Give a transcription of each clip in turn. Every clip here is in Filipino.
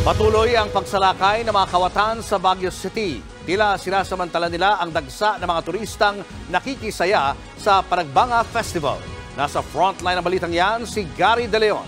Patuloy ang pagsalakay ng mga kawatan sa Baguio City. Tila sinasamantala nila ang dagsa ng mga turistang nakikisaya sa Paragbanga Festival. Nasa frontline ng balitang yan si Gary De Leon.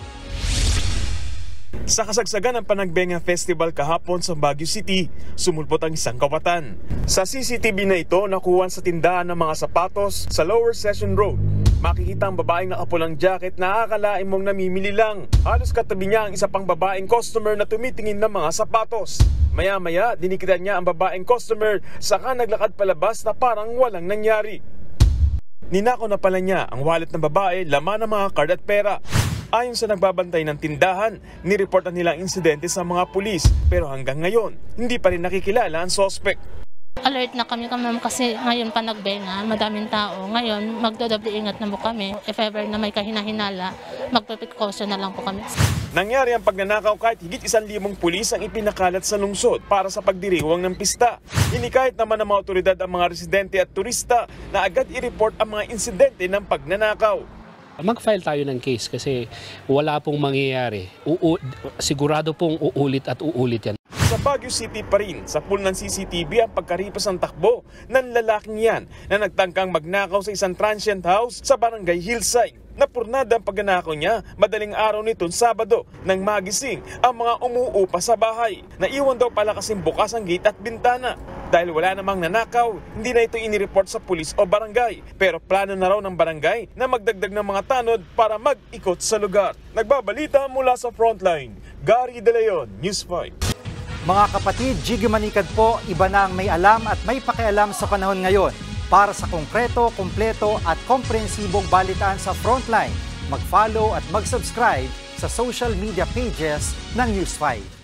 Sa kasagsagan ng Panagbenga Festival kahapon sa Baguio City, sumulpot ang isang kawatan. Sa CCTV na ito, nakuha sa tindahan ng mga sapatos sa Lower Session Road. Makikita ang babaeng nakapulang jacket na akalain mong namimili lang. Halos katabi niya ang isa pang babaeng customer na tumitingin ng mga sapatos. Maya-maya, dinikitan niya ang babaeng customer, saka naglakad palabas na parang walang nangyari. Ninakaw na pala niya ang wallet ng babae, laman ng mga card at pera. Ayon sa nagbabantay ng tindahan, nireport na nila ang insidente sa mga pulis, pero hanggang ngayon, hindi pa rin nakikilala ang suspect. Alert na kami kasi ngayon Panagbenga, madaming tao. Ngayon, magdodoble ingat na po kami. If ever na may kahinahinala, magpaprecaution na lang po kami. Nangyari ang pagnanakaw kahit higit 1,000 pulis ang ipinakalat sa lungsod para sa pagdiriwang ng pista. Hinikayat naman ng mga otoridad ang mga residente at turista na agad i-report ang mga insidente ng pagnanakaw. Mag-file tayo ng case kasi wala pong mangyayari. Sigurado pong uulit at uulit yan. Sa Baguio City pa rin, sa pool ng CCTV ang pagkaripas ng takbo ng lalaking yan na nagtangkang magnakaw sa isang transient house sa Barangay Hillside. Napurnada ang pagnanakaw niya madaling araw nitong Sabado nang magising ang mga umuupa sa bahay. Naiwan daw pala kasing bukas ang gate at bintana. Dahil wala namang nanakaw, hindi na ito inireport sa pulis o barangay. Pero plano na raw ng barangay na magdagdag ng mga tanod para mag-ikot sa lugar. Nagbabalita mula sa frontline, Gary De Leon, News 5. Mga kapatid, Jiggy Manikad po, iba na ang may alam at may pakialam sa panahon ngayon. Para sa konkreto, kumpleto at komprehensibong balitaan sa Frontline, mag-follow at mag-subscribe sa social media pages ng News 5.